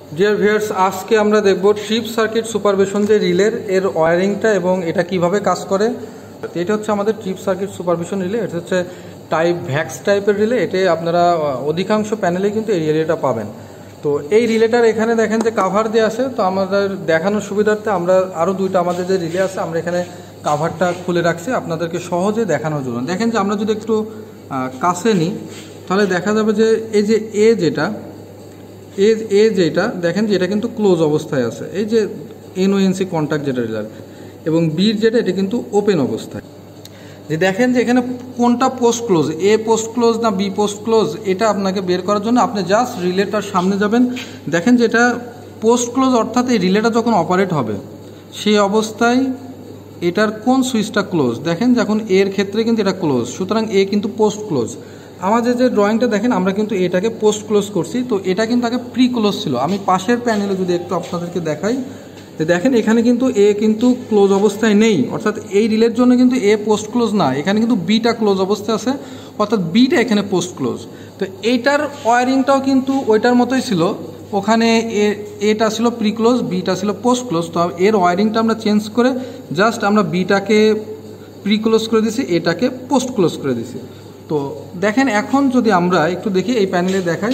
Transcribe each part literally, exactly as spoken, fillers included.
Dear viewers, আজকে আমরা দেখব ট্রিপ সার্কিট সুপারভিশন যে রিলের এর ওয়্যারিংটা এবং এটা কিভাবে কাজ করে। এটা হচ্ছে আমাদের ট্রিপ সার্কিট সুপারভিশন রিলে। এটা হচ্ছে টাইপ ভ্যাক্স টাইপের রিলে। এতে আপনারা অধিকাংশ প্যানেলেই কিন্তু এই রিলেটা পাবেন। তো এই রিলেটার এখানে দেখেন যে কাভার দেওয়া আছে। তো আমাদের দেখানোর সুবিধার্থে আমরা আরও দুইটা আমাদের যে রিলে আছে আমরা এখানে কাভারটা খুলে রাখছি আপনাদেরকে সহজে দেখানোর জন্য। দেখেন যে আমরা যদি একটু কাছে নিই তাহলে দেখা যাবে যে এই যে এ যেটা এ এ যেটা দেখেন যে এটা কিন্তু ক্লোজ অবস্থায় আছে, এই যে এনওএনসি কন্ট্যাক্ট যেটা রিলার, এবং বির যেটা এটা কিন্তু ওপেন অবস্থায়। যে দেখেন যে এখানে কোনটা post close, A post close না বি পোস্ট ক্লোজ, এটা আপনাকে বের করার জন্য আপনি জাস্ট রিলেটার সামনে যাবেন। দেখেন যে এটা পোস্ট ক্লোজ, অর্থাৎ এই রিলেটা যখন অপারেট হবে সেই অবস্থায় এটার কোন সুইচটা ক্লোজ। দেখেন যে এখন এর ক্ষেত্রে কিন্তু এটা ক্লোজ, সুতরাং এ কিন্তু পোস্ট ক্লোজ। আমাদের যে ড্রয়িংটা দেখেন আমরা কিন্তু এটাকে পোস্ট ক্লোজ করছি, তো এটা কিন্তু আগে প্রি ক্লোজ ছিল। আমি পাশের প্যানেলে যদি একটু আপনাদেরকে দেখাই, দেখেন এখানে কিন্তু এ কিন্তু ক্লোজ অবস্থায় নেই, অর্থাৎ এই রিলের জন্য কিন্তু এ পোস্ট ক্লোজ না, এখানে কিন্তু বিটা ক্লোজ অবস্থায় আছে, অর্থাৎ বিটা এখানে পোস্ট ক্লোজ। তো এইটার ওয়ারিংটাও কিন্তু ওইটার মতোই ছিল, ওখানে এ এটা ছিল প্রি ক্লোজ, বিটা ছিল পোস্ট ক্লোজ। তো এর ওয়ারিংটা আমরা চেঞ্জ করে জাস্ট আমরা বিটাকে প্রি ক্লোজ করে দিছি, এটাকে পোস্ট ক্লোজ করে দিছি। তো দেখেন এখন যদি আমরা একটু দেখি এই প্যানেলে দেখাই,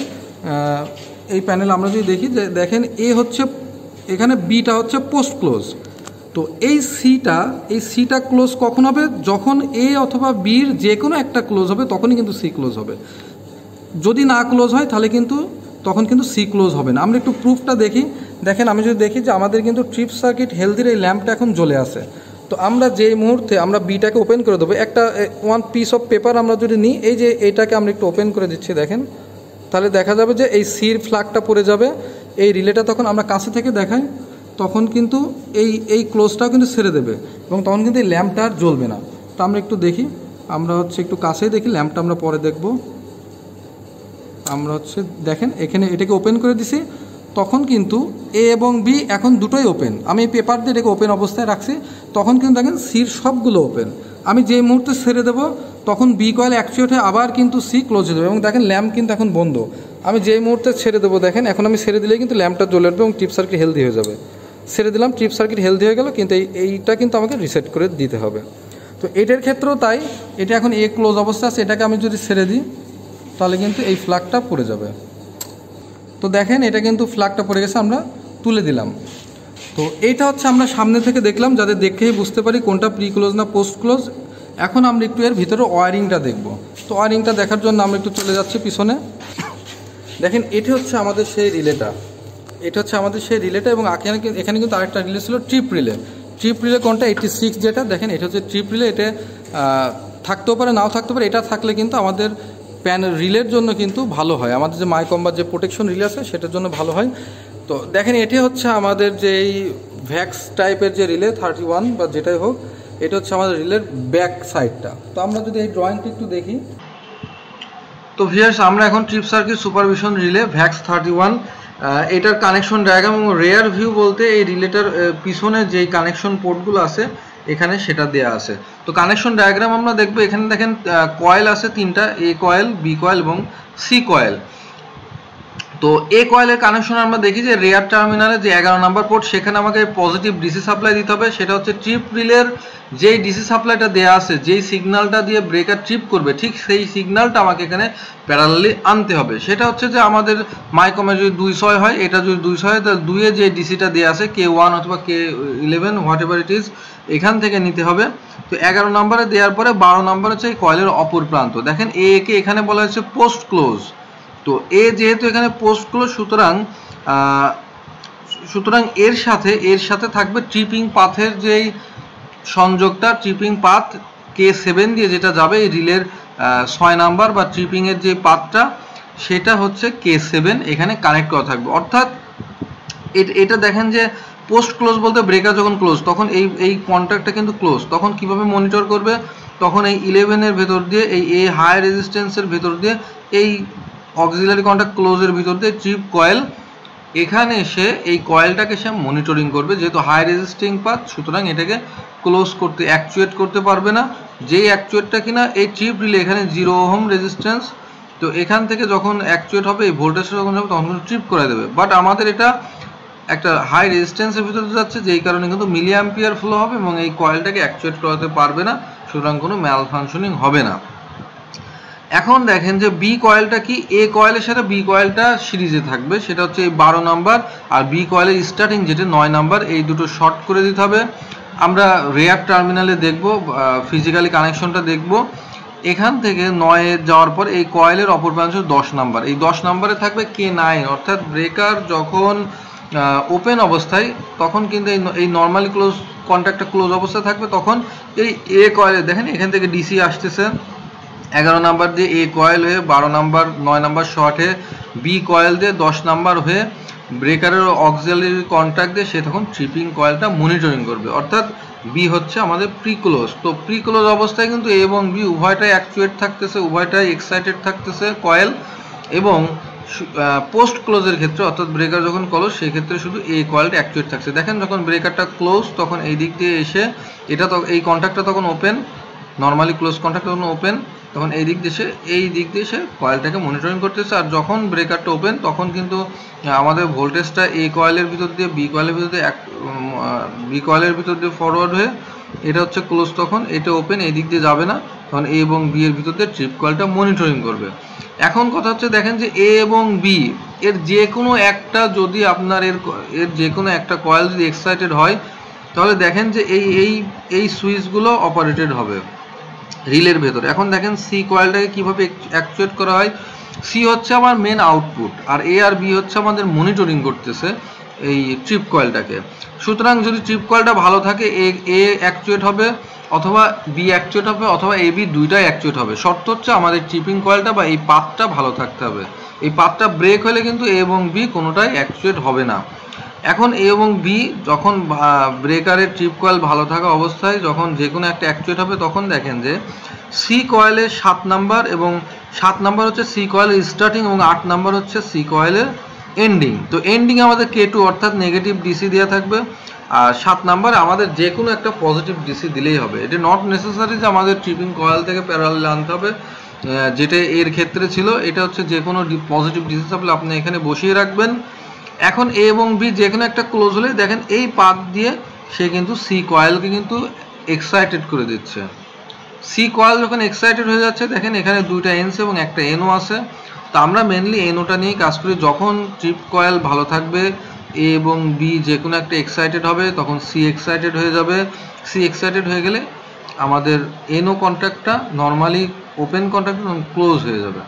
এই প্যানেল আমরা যদি দেখি যে দেখেন এ হচ্ছে এখানে বিটা হচ্ছে পোস্ট ক্লোজ। তো এই সিটা এই সিটা ক্লোজ কখন হবে, যখন এ অথবা বির যে কোনো একটা ক্লোজ হবে তখনই কিন্তু সি ক্লোজ হবে। যদি না ক্লোজ হয় তাহলে কিন্তু তখন কিন্তু সি ক্লোজ হবে না। আমরা একটু প্রুফটা দেখি। দেখেন আমি যদি দেখি যে আমাদের কিন্তু ট্রিপ সার্কিট হেলথির এই ল্যাম্পটা এখন জ্বলে আছে। তো আমরা যেই মুহূর্তে আমরা বিটাকে ওপেন করে দেবো, একটা ওয়ান পিস অফ পেপার আমরা যদি নিই, এই যে এইটাকে আমরা একটু ওপেন করে দিচ্ছি দেখেন, তাহলে দেখা যাবে যে এই সির ফ্ল্যাগটা পড়ে যাবে। এই রিলেটা তখন আমরা কাছে থেকে দেখাই, তখন কিন্তু এই এই ক্লোজটাও কিন্তু ছেড়ে দেবে এবং তখন কিন্তু এই ল্যাম্পটা আর জ্বলবে না। তো আমরা একটু দেখি, আমরা হচ্ছে একটু কাছেই দেখি, ল্যাম্পটা আমরা পরে দেখব। আমরা হচ্ছে দেখেন এখানে এটাকে ওপেন করে দিছি, তখন কিন্তু এ এবং বি এখন দুটোই ওপেন। আমি এই পেপার দিয়ে এটাকে ওপেন অবস্থায় রাখছি, তখন কিন্তু দেখেন সির সবগুলো ওপেন। আমি যে মুহূর্তে ছেড়ে দেবো তখন বি কয়েল অ্যাকচুয়েটে আবার কিন্তু সি ক্লোজ হয়ে যাবে এবং দেখেন ল্যাম্প কিন্তু এখন বন্ধ। আমি যেই মুহূর্তে ছেড়ে দেবো দেখেন এখন আমি ছেড়ে দিলেই কিন্তু ল্যাম্পটা জ্বলে উঠবে এবং ট্রিপ সার্কিট হেলদি হয়ে যাবে। ছেড়ে দিলাম, ট্রিপ সার্কিট হেলদি হয়ে গেল, কিন্তু এই এইটা কিন্তু আমাকে রিসেট করে দিতে হবে। তো এটার ক্ষেত্রেও তাই, এটা এখন এ ক্লোজ অবস্থা আছে, এটাকে আমি যদি ছেড়ে দিই তাহলে কিন্তু এই ফ্ল্যাগটা পড়ে যাবে। তো দেখেন এটা কিন্তু ফ্ল্যাগটা পড়ে গেছে, আমরা তুলে দিলাম। তো এইটা হচ্ছে আমরা সামনে থেকে দেখলাম, যাতে দেখেই বুঝতে পারি কোনটা প্রি ক্লোজ না পোস্ট ক্লোজ। এখন আমরা একটু এর ভিতরে ওয়ারিংটা দেখব। তো ওয়ারিংটা দেখার জন্য আমরা একটু চলে যাচ্ছি পিছনে। দেখেন এটা হচ্ছে আমাদের সেই রিলেটা, এটা হচ্ছে আমাদের সেই রিলেটা এবং এখানে এখানে কিন্তু আরেকটা রিলে ছিল ট্রিপ রিলে। ট্রিপ রিলে কোনটা, এইটটি সিক্স যেটা, দেখেন এটা হচ্ছে ট্রিপ রিলে। এটা থাকতেও পারে নাও থাকতে পারে, এটা থাকলে কিন্তু আমাদের প্যান রিলের জন্য কিন্তু ভালো হয়, আমাদের যে মাইকম্বার যে প্রোটেকশন রিলে আছে সেটার জন্য ভালো হয়। তো দেখেন এটি হচ্ছে আমাদের যেই ভ্যাক্স টাইপের যে রিলে থার্টি ওয়ান বা যেটাই হোক, এটা হচ্ছে আমাদের রিলের ব্যাক সাইডটা। তো আমরা যদি এই ড্রয়িংটা একটু দেখি, তো ভিউয়ার্স আমরা এখন trip circuit supervision relay VAX thirty one, এটার কানেকশন ডায়াগ্রাম এবং রেয়ার ভিউ বলতে এই রিলেটার পিছনে যেই কানেকশন পোর্টগুলো আছে এখানে সেটা দেয়া আছে। তো কানেকশন ডায়াগ্রাম আমরা দেখবো, এখানে দেখেন কয়েল আছে তিনটা, এ কয়েল, বি কয়েল এবং সি কয়েল। তো এ কয়েলের কানেকশন আমরা দেখি যে রেয়ার টার্মিনালে যে এগারো নাম্বার পোর্ট, সেখানে আমাকে পজিটিভ ডিসি সাপ্লাই দিতে হবে। সেটা হচ্ছে ট্রিপ রিলের যেই ডিসি সাপ্লাইটা দেওয়া আছে, যেই সিগন্যালটা দিয়ে ব্রেকার ট্রিপ করবে, ঠিক সেই সিগন্যালটা আমাকে এখানে প্যারালালি আনতে হবে। সেটা হচ্ছে যে আমাদের মাইকমে যদি দুই ছয় হয়, এটা যদি দুই ছয় হয় তাহলে দুইয়ে যে ডিসিটা দেওয়া আছে কে ওয়ান অথবা K eleven whatever it is, এখান থেকে নিতে হবে। তো এগারো নম্বরে দেওয়ার পরে বারো নম্বর হচ্ছে এই কয়েলের অপর প্রান্ত। দেখেন এ কে এখানে বলা হচ্ছে পোস্ট ক্লোজ। তো এ যেহেতু এখানে পোস্ট ক্লোজ, সুতরাং সুতরাং এর সাথে এর সাথে থাকবে ট্রিপিং পাথের যেই সংযোগটা, ট্রিপিং পাথ কে সেভেন দিয়ে যেটা যাবে এই রিলের ছয় নাম্বার বা ট্রিপিং এর যে পাথটা, সেটা হচ্ছে কে সেভেন এখানে কানেক্ট করা থাকবে। অর্থাৎ এটা দেখেন যে পোস্ট ক্লোজ বলতে ব্রেকার যখন ক্লোজ তখন এই এই কন্ট্যাক্টটা কিন্তু ক্লোজ। তখন কিভাবে মনিটর করবে, তখন এই ইলেভেনের ভেতর দিয়ে এই এ হাই রেজিস্ট্যান্সের ভেতর দিয়ে এই অক্সিলারি কন্ট্যাক্ট ক্লোজের ভিতর দিয়ে ট্রিপ কয়েল এখানে এসে এই কয়েলটাকে সে মনিটরিং করবে। যেহেতু হাই রেজিস্টিং পাথ, সুতরাং এটাকে ক্লোজ করতে অ্যাকচুয়েট করতে পারবে না। যেই অ্যাকচুয়েটটা কিনা এই ট্রিপ রিলে এখানে জিরো ওহম রেজিস্ট্যান্স তো এখান থেকে যখন অ্যাকচুয়েট হবে এই ভোল্টেজটা যখন যাবে তখন ট্রিপ করে দেবে। বাট আমাদের এটা একটা হাই রেজিস্ট্যান্সের ভিতরে যাচ্ছে, যেই কারণে কিন্তু মিলি অ্যাম্পিয়ার ফ্লো হবে এবং এই কয়েলটাকে অ্যাকচুয়েট করাতে পারবে না, সুতরাং কোনো ম্যাল ফাংশনিং হবে না। এখন দেখেন যে বি কয়েলটা কি, এ কয়েলের সাথে বি কয়েলটা সিরিজে থাকবে, সেটা হচ্ছে এই বারো নাম্বার, আর বি কয়েলের স্টার্টিং যেটা নয় নাম্বার, এই দুটো শর্ট করে দিতে হবে। আমরা রেয়ার টার্মিনালে দেখব, ফিজিক্যালি কানেকশনটা দেখব। এখান থেকে নয়ে যাওয়ার পর এই কয়েলের অপর প্রান্ত দশ নাম্বার, এই দশ নাম্বারে থাকবে কে নাইন, অর্থাৎ ব্রেকার যখন ওপেন অবস্থায় তখন কিন্তু এই নর্মালি ক্লোজ কন্ট্যাক্টটা ক্লোজ অবস্থায় থাকবে, তখন এই এ কয়েলে দেখেন এখান থেকে ডিসি আসতেছে এগারো নাম্বার দিয়ে এ কয়েল হয়ে বারো নাম্বার নয় নাম্বার শর্টে বি কয়েল দিয়ে দশ নাম্বার হয়ে ব্রেকারের অক্সিলারি কন্ট্যাক্ট দিয়ে সে তখন ট্রিপিং কয়েলটা মনিটরিং করবে, অর্থাৎ বি হচ্ছে আমাদের প্রি ক্লোজ। তো প্রি ক্লোজ অবস্থায় কিন্তু এ এবং বি উভয়টাই অ্যাকচুয়েট থাকতেছে, উভয়টাই এক্সাইটেড থাকতেছে কয়েল, এবং পোস্ট ক্লোজের ক্ষেত্রে অর্থাৎ ব্রেকার যখন ক্লোজ সেই ক্ষেত্রে শুধু এই কয়েলটা অ্যাকচুয়েট থাকছে। দেখেন যখন ব্রেকারটা ক্লোজ তখন এই দিক দিয়ে এসে এটা তো এই কন্ট্যাক্টটা তখন ওপেন, নর্মালি ক্লোজ কন্ট্যাক্ট যখন ওপেন তখন এই দিক দিয়ে এই দিক দিয়ে সে কয়েলটাকে মনিটরিং করতেছে, আর যখন ব্রেকারটা ওপেন তখন কিন্তু আমাদের ভোল্টেজটা এই কয়েলের ভিতর দিয়ে বি কয়েলের ভিতর দিয়ে এক বি কয়েলের ভিতর দিয়ে ফরওয়ার্ড হয়ে এটা হচ্ছে ক্লোজ, তখন এটা ওপেন এই দিক দিয়ে যাবে না, তখন এ এবং বি এর ভিতর দিয়ে ট্রিপ কয়েলটা মনিটরিং করবে। এখন কথা হচ্ছে দেখেন যে এ এবং বি এর যে কোনো একটা যদি আপনার এর এর যে কোনো একটা কয়েল যদি এক্সাইটেড হয় তাহলে দেখেন যে এই এই এই সুইচগুলো অপারেটেড হবে রিলের ভেতরে। এখন দেখেন সি কয়েলটাকে কীভাবে অ্যাকচুয়েট করা হয়, সি হচ্ছে আমার মেন আউটপুট, আর এ আর বি হচ্ছে আমাদের মনিটরিং করতেছে এই ট্রিপ কয়েলটাকে। সুতরাং যদি ট্রিপ কয়েলটা ভালো থাকে এ এ অ্যাকচুয়েট হবে অথবা বি অ্যাকচুয়েট হবে অথবা এ বি দুইটাই অ্যাকচুয়েট হবে, শর্ত হচ্ছে আমাদের ট্রিপিং কয়েলটা বা এই পাথটা ভালো থাকতে হবে। এই পাথটা ব্রেক হলে কিন্তু এ এবং বি কোনোটাই অ্যাকচুয়েট হবে না। এখন এ এবং বি যখন ব্রেকারের ট্রিপ কয়েল ভালো থাকা অবস্থায় যখন যে কোনো একটা অ্যাকচুয়েট হবে তখন দেখেন যে সি কয়েলের সাত নাম্বার এবং সাত নাম্বার হচ্ছে সি কয়েলের স্টার্টিং এবং আট নাম্বার হচ্ছে সি কয়েলের এন্ডিং। তো এন্ডিং আমাদের কে টু অর্থাৎ নেগেটিভ ডিসি দেওয়া থাকবে, আর সাত নাম্বারে আমাদের যে কোনো একটা পজিটিভ ডিসি দিলেই হবে। এটা নট নেসেসারি যে আমাদের ট্রিপিং কয়েল থেকে প্যারালাল আনতে হবে, যেটা এর ক্ষেত্রে ছিল। এটা হচ্ছে যে কোনো পজিটিভ ডিসি থাকলে আপনি এখানে বসিয়ে রাখবেন। এখন এ এবং বি যে কোনো একটা ক্লোজ হলে দেখেন এই পাথ দিয়ে সে কিন্তু সি কয়েলকে কিন্তু এক্সাইটেড করে দিচ্ছে। সি কয়েল যখন এক্সাইটেড হয়ে যাচ্ছে দেখেন এখানে দুইটা এনস এবং একটা এনও আছে। তো আমরা মেনলি এনওটা নিয়েই কাজ করি। যখন ট্রিপ কয়েল ভালো থাকবে এ এবং বি যে কোনো একটা এক্সাইটেড হবে তখন সি এক্সাইটেড হয়ে যাবে। সি এক্সাইটেড হয়ে গেলে আমাদের এনও কন্ট্যাক্টটা নর্মালি ওপেন কন্ট্যাক্ট ক্লোজ হয়ে যাবে।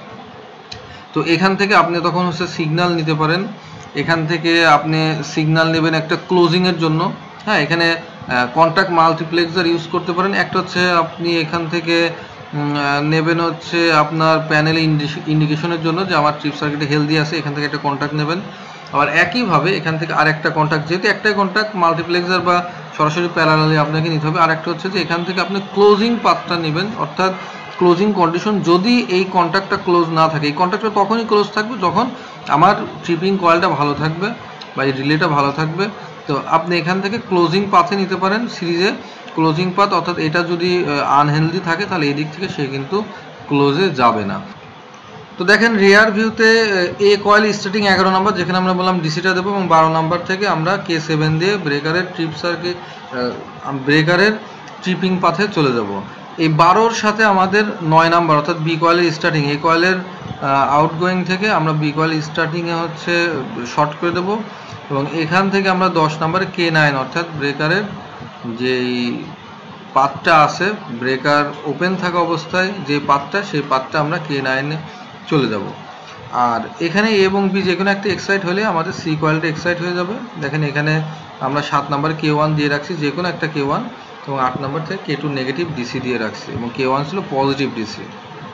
তো এখান থেকে আপনি তখন হচ্ছে সিগন্যাল নিতে পারেন, এখান থেকে আপনি সিগন্যাল নেবেন একটা ক্লোজিংয়ের জন্য। হ্যাঁ, এখানে কন্ট্যাক্ট মাল্টিপ্লেক্সার ইউজ করতে পারেন। একটা হচ্ছে আপনি এখান থেকে নেবেন হচ্ছে আপনার প্যানেলে ইন্ডিকেশনের জন্য যে আমার ট্রিপ সার্কিটে হেলদি আছে, এখান থেকে একটা কন্ট্যাক্ট নেবেন। আবার একইভাবে এখান থেকে আরেকটা কন্ট্যাক্ট, যেহেতু একটাই কন্ট্যাক্ট মাল্টিপ্লেক্সার বা সরাসরি প্যারালালি আপনাকে নিতে হবে। আরেকটা হচ্ছে যে এখান থেকে আপনি ক্লোজিং পাথটা নেবেন, অর্থাৎ ক্লোজিং কন্ডিশন। যদি এই কন্ট্যাক্টটা ক্লোজ না থাকে, এই কন্ট্যাক্টটা তখনই ক্লোজ থাকবে যখন আমার ট্রিপিং কয়েলটা ভালো থাকবে বা এই রিলেটা ভালো থাকবে। তো আপনি এখান থেকে ক্লোজিং পাথে নিতে পারেন সিরিজে ক্লোজিং পাথ, অর্থাৎ এটা যদি আনহেলদি থাকে তাহলে এই দিক থেকে সে কিন্তু ক্লোজে যাবে না। তো দেখেন রিয়ার ভিউতে এ কয়েল স্টার্টিং এগারো নাম্বার যেখানে আমরা বললাম ডিসিটা দেবো, এবং বারো নাম্বার থেকে আমরা কে সেভেন দিয়ে ব্রেকারের ট্রিপ সার্কিট ব্রেকারের ট্রিপিং পাথে চলে যাব। এই বারোর সাথে আমাদের নয় নাম্বার অর্থাৎ বি কয়েলের স্টার্টিং, এই কয়েলের আউটগোয়িং থেকে আমরা বি কয়েল স্টার্টিংয়ে হচ্ছে শর্ট করে দেবো, এবং এখান থেকে আমরা দশ নাম্বারে কে নাইন অর্থাৎ ব্রেকারের যেই পাথটা আছে ব্রেকার ওপেন থাকা অবস্থায় যে পাথটা, সেই পাথটা আমরা কে নাইনে চলে যাব। আর এখানে এ এবং বি যে কোনো একটা এক্সাইট হলে আমাদের সি কয়েলটা এক্সাইট হয়ে যাবে। দেখেন এখানে আমরা সাত নাম্বারে কে ওয়ান দিয়ে রাখছি, যে কোনো একটা কে ওয়ান, এবং আট নাম্বার থেকে কে টু নেগেটিভ ডিসি দিয়ে রাখছি, এবং কে ওয়ান ছিল পজিটিভ ডিসি।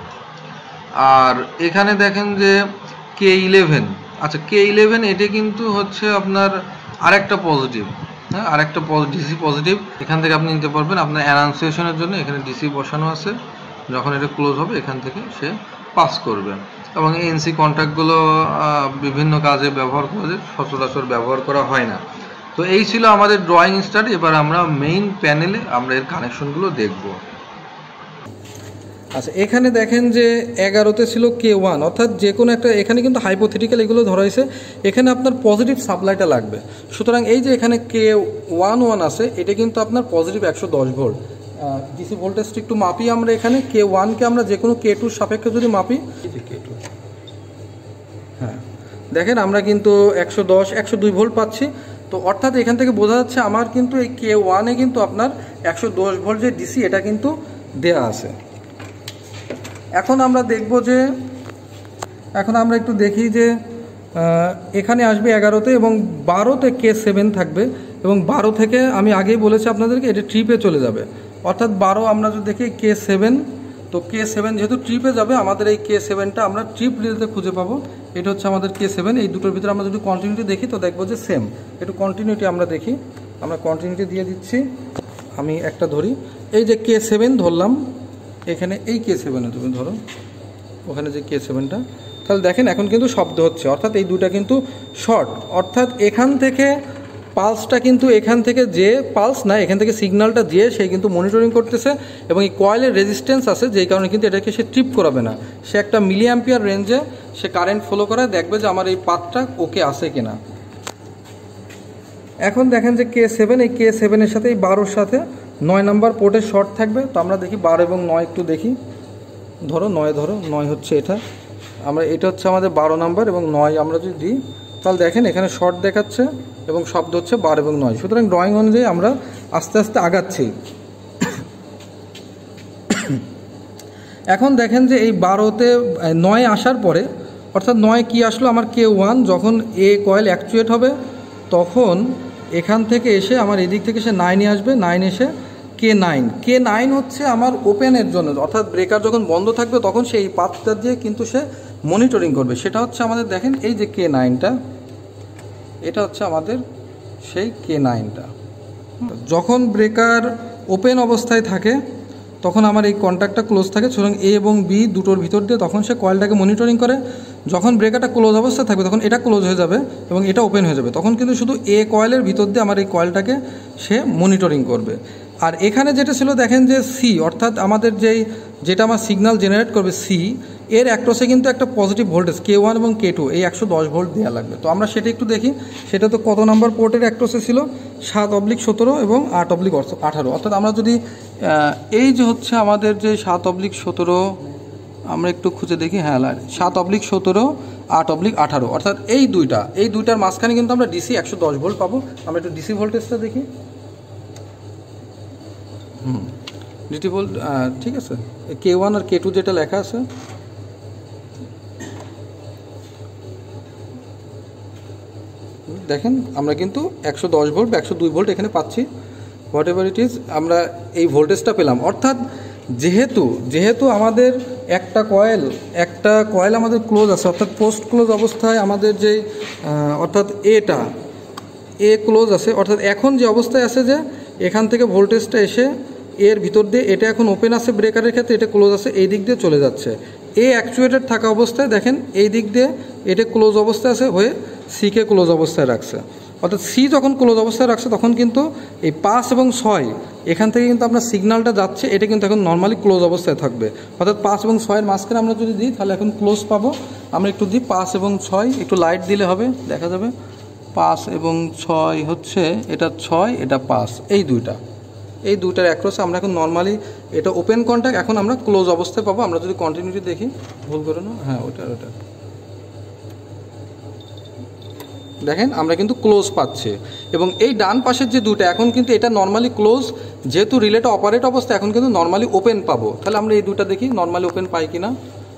আর এখানে দেখেন যে কে ইলেভেন, আচ্ছা কে ইলেভেন এটা কিন্তু হচ্ছে আপনার আরেকটা পজিটিভ, হ্যাঁ আরেকটা ডিসি পজিটিভ। এখান থেকে আপনি নিতে পারবেন আপনার অ্যানাউন্সিয়েশনের জন্য। এখানে ডিসি বসানো আছে, যখন এটা ক্লোজ হবে এখান থেকে সে পাস করবে। এবং এনসি কন্ট্যাক্টগুলো বিভিন্ন কাজে ব্যবহার করে, সচরাচর ব্যবহার করা হয় না। তো এই ছিল আমাদের ড্রয়িং স্টাডি। এবার আমরা মেইন প্যানেলে আমরা এর কানেকশনগুলো দেখব। আচ্ছা, এখানে দেখেন যে এগারোতে ছিল কে ওয়ান, অর্থাৎ যে কোনো একটা, এখানে কিন্তু হাইপোথেটিক্যাল এগুলো ধরা হয়েছে, এখানে আপনার পজিটিভ সাপ্লাইটা লাগবে। সুতরাং এই যে এখানে কে ওয়ান ওয়ান আছে, এটা কিন্তু আপনার পজিটিভ একশো দশ ভোল্ট। ডিসি ভোল্টেজটা একটু মাপি আমরা, এখানে কে ওয়ানকে আমরা যে কোনো কে টুর সাপেক্ষে যদি মাপি, কে টু, হ্যাঁ দেখেন আমরা কিন্তু একশো দশ একশো দুই ভোল্ট পাচ্ছি। তো অর্থাৎ এখান থেকে বোঝা যাচ্ছে আমার কিন্তু এই কে ওয়ানে কিন্তু আপনার একশো দশ ভোল্ট যে ডিসি, এটা কিন্তু দেয়া আছে। এখন আমরা দেখব যে, এখন আমরা একটু দেখি যে এখানে আসবে এগারোতে এবং বারোতে কে সেভেন থাকবে, এবং বারো থেকে আমি আগেই বলেছি আপনাদেরকে এটা ট্রিপে চলে যাবে। অর্থাৎ বারো আমরা যদি দেখি কে সেভেন, তো কে সেভেন যেহেতু ট্রিপে যাবে, আমাদের এই কে সেভেনটা আমরা ট্রিপ রিলেতে খুঁজে পাবো। এটা হচ্ছে আমাদের কে সেভেন। এই দুটোর ভিতরে আমরা যদি কন্টিনিউটি দেখি তো দেখবো যে সেম। একটু কন্টিনিউটি আমরা দেখি, আমরা কন্টিনিউটি দিয়ে দিচ্ছি। আমি একটা ধরি, এই যে কে সেভেন ধরলাম, এখানে এই কে সেভেনে তুমি ধরো ওখানে যে কে সেভেনটা, তাহলে দেখেন এখন কিন্তু শব্দ হচ্ছে, অর্থাৎ এই দুটা কিন্তু শর্ট। অর্থাৎ এখান থেকে পালসটা কিন্তু এখান থেকে যে পালস না, এখান থেকে সিগন্যালটা যে সে কিন্তু মনিটরিং করতেছে, এবং এই কয়েলের রেজিস্ট্যান্স আছে যেই কারণে কিন্তু এটাকে সে ট্রিপ করাবে না। সে একটা মিলি অ্যাম্পিয়ার রেঞ্জে সে কারেন্ট ফলো করায়, দেখবে যে আমার এই পাথটা ওকে আছে কিনা। এখন দেখেন যে কে সেভেন, এই কে সেভেনের সাথে এই বারোর সাথে নয় নাম্বার পোর্টে শর্ট থাকবে। তো আমরা দেখি বারো এবং নয় একটু দেখি, ধরো নয়, ধরো নয় হচ্ছে এটা, আমরা এটা হচ্ছে আমাদের বারো নাম্বার এবং নয় আমরা যদি দিই, তাহলে দেখেন এখানে শর্ট দেখাচ্ছে এবং শব্দ হচ্ছে বারো এবং নয়। সুতরাং ড্রয়িং অনুযায়ী আমরা আস্তে আস্তে আগাচ্ছি। এখন দেখেন যে এই বারোতে নয় আসার পরে, অর্থাৎ নয় কি আসলো আমার কে ওয়ান, যখন এ কয়েল অ্যাকচুয়েট হবে তখন এখান থেকে এসে আমার এদিক থেকে সে নাইনে আসবে, নাইন এসে কে নাইন, কে নাইন হচ্ছে আমার ওপেনের জন্য, অর্থাৎ ব্রেকার যখন বন্ধ থাকবে তখন সেই পাথটা দিয়ে কিন্তু সে মনিটরিং করবে। সেটা হচ্ছে আমাদের দেখেন এই যে কে নাইনটা, এটা হচ্ছে আমাদের সেই কে নাইনটা। যখন ব্রেকার ওপেন অবস্থায় থাকে তখন আমার এই কন্ট্যাক্টটা ক্লোজ থাকে, সুতরাং এ এবং বি দুটোর ভিতর দিয়ে তখন সে কয়েলটাকে মনিটরিং করে। যখন ব্রেকারটা ক্লোজ অবস্থায় থাকবে তখন এটা ক্লোজ হয়ে যাবে এবং এটা ওপেন হয়ে যাবে, তখন কিন্তু শুধু এ কয়েলের ভিতর দিয়ে আমার এই কয়েলটাকে সে মনিটরিং করবে। আর এখানে যেটা ছিল দেখেন যে সি, অর্থাৎ আমাদের যেই যেটা আমার সিগন্যাল জেনারেট করবে সি, এর অ্যাক্রসে কিন্তু একটা পজিটিভ ভোল্টেজ কে ওয়ান এবং কে টু এই একশো দশ ভোল্ট দেওয়া লাগবে। তো আমরা সেটা একটু দেখি, সেটা তো কত নাম্বার পোর্টের অ্যাক্রসে ছিল, সাত অবলিক সতেরো এবং আট অবলিক আঠারো। অর্থাৎ আমরা যদি এই যে হচ্ছে আমাদের যে সাত অবলিক সতেরো আমরা একটু খুঁজে দেখি, হ্যাঁ সাত অবলিক সতেরো আট অবলিক আঠারো, অর্থাৎ এই দুইটা এই দুইটার মাঝখানে কিন্তু আমরা ডিসি একশো দশ ভোল্ট পাবো। আমরা একটু ডিসি ভোল্টেজটা দেখি, হুম ডিটি ভোল্ট ঠিক আছে, কে ওয়ান আর কে টু যেটা লেখা আছে, দেখেন আমরা কিন্তু একশো দশ ভোল্ট বা একশো দুই ভোল্ট এখানে পাচ্ছি, হোয়াট এভার ইট ইজ আমরা এই ভোল্টেজটা পেলাম। অর্থাৎ যেহেতু যেহেতু আমাদের একটা কয়েল একটা কয়েল আমাদের ক্লোজ আছে, অর্থাৎ পোস্ট ক্লোজ অবস্থায় আমাদের যে অর্থাৎ এটা এ ক্লোজ আছে, অর্থাৎ এখন যে অবস্থায় আছে যে এখান থেকে ভোল্টেজটা এসে এর ভিতর দিয়ে এটা এখন ওপেন আছে ব্রেকারের ক্ষেত্রে, এটা ক্লোজ আছে, এই দিক দিয়ে চলে যাচ্ছে। এ অ্যাকচুয়েটেড থাকা অবস্থায় দেখেন এই দিক দিয়ে এটা ক্লোজ অবস্থায় আছে হয়ে সিকে ক্লোজ অবস্থায় রাখছে। অর্থাৎ সি যখন ক্লোজ অবস্থায় রাখছে তখন কিন্তু এই পাঁচ এবং ছয় এখান থেকে কিন্তু আপনার সিগন্যালটা যাচ্ছে, এটা কিন্তু এখন নর্মালি ক্লোজ অবস্থায় থাকবে। অর্থাৎ পাঁচ এবং ছয়ের মাঝখানে আমরা যদি দিই তাহলে এখন ক্লোজ পাবো। আমরা একটু দিই পাঁচ এবং ছয়, একটু লাইট দিলে হবে দেখা যাবে, পাঁচ এবং ছয় হচ্ছে এটা ছয় এটা পাঁচ, এই দুইটা এই দুইটার অ্যাক্রসে আমরা এখন নর্মালি এটা ওপেন কন্ট্যাক্ট, এখন আমরা ক্লোজ অবস্থায় পাবো। আমরা যদি কন্টিনিউটি দেখি, ভুল করে না, হ্যাঁ ওটা ওটা দেখেন আমরা কিন্তু ক্লোজ পাচ্ছি। এবং এই ডান পাশের যে দুটো এখন কিন্তু এটা নর্মালি ক্লোজ, যেহেতু রিলেটা অপারেট অবস্থা এখন কিন্তু নর্মালি ওপেন পাবো। তাহলে আমরা এই দুটো দেখি নর্মালি ওপেন পাই কিনা,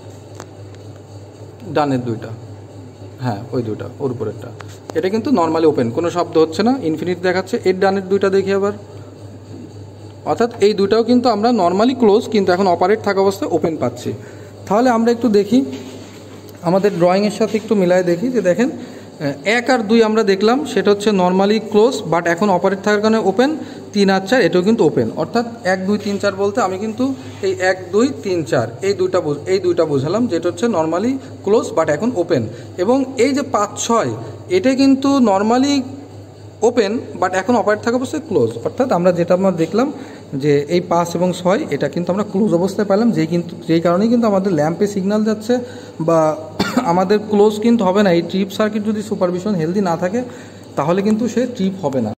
ডানের দুইটা, হ্যাঁ ওই দুইটা ওর উপরেরটা, এটা কিন্তু নর্মালি ওপেন, কোনো শব্দ হচ্ছে না, ইনফিনিট দেখাচ্ছে। এর ডানের দুইটা দেখি আবার, অর্থাৎ এই দুটাও কিন্তু আমরা নর্মালি ক্লোজ কিন্তু এখন অপারেট থাকা অবস্থায় ওপেন পাচ্ছি। তাহলে আমরা একটু দেখি আমাদের ড্রয়িংয়ের সাথে একটু মিলায় দেখি যে দেখেন এক আর দুই আমরা দেখলাম সেটা হচ্ছে নর্মালি ক্লোজ বাট এখন অপারেট থাকার কারণে ওপেন। তিন আর চার এটাও কিন্তু ওপেন, অর্থাৎ এক দুই তিন চার বলতে আমি কিন্তু এই এক দুই তিন চার এই দুইটা এই দুইটা বোঝালাম যেটা হচ্ছে নর্মালি ক্লোজ বাট এখন ওপেন। এবং এই যে পাঁচ ছয় এটা কিন্তু নর্মালি ওপেন বাট এখন অপারেট থাকা অবস্থায় ক্লোজ। অর্থাৎ আমরা যেটা আমরা দেখলাম যে এই পাঁচ এবং ছয় এটা কিন্তু আমরা ক্লোজ অবস্থায় পেলাম, যেই কিন্তু যেই কারণেই কিন্তু আমাদের ল্যাম্পে সিগন্যাল যাচ্ছে বা আমাদের ক্লোজ কিন্তু হবে না। এই ট্রিপ সার্কিট যদি সুপারভিশন হেলদি না থাকে তাহলে কিন্তু সে ট্রিপ হবে না।